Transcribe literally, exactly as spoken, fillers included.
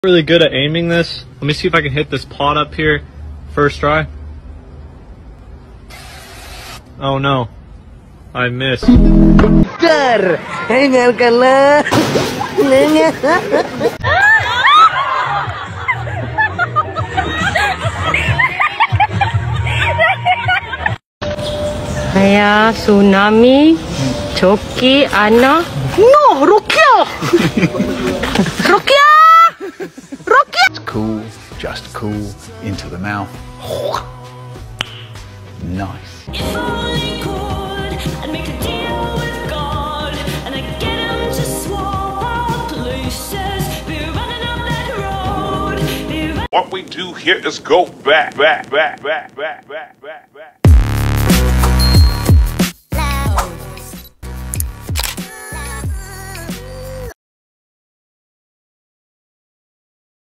Really good at aiming this. Let me see if I can hit this pot up here. First try. Oh no. I missed. Saya Tsunami, Choki, Ana. No, Rukia! Rukia! Rukia! It's cool, just cool, into the mouth. Nice. If only could, I'd make a deal with God, and I'd get him to swap our places. Be running up that road. Be What we do here is go back, back, back, back, back, back, back, back.